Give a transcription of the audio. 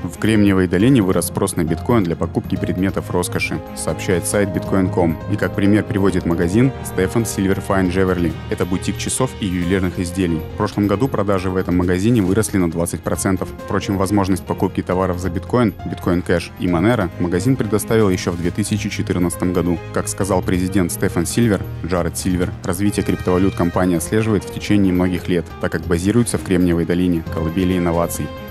В Кремниевой долине вырос спрос на биткоин для покупки предметов роскоши, сообщает сайт Bitcoin.com. И как пример приводит магазин Stephen Silver Fine Jewelry. Это бутик часов и ювелирных изделий. В прошлом году продажи в этом магазине выросли на 20%. Впрочем, возможность покупки товаров за биткоин, Bitcoin Cash и Monero магазин предоставил еще в 2014 году. Как сказал президент Stephen Silver, Джаред Сильвер, развитие криптовалют компания отслеживает в течение многих лет, так как базируется в Кремниевой долине, колыбели инноваций.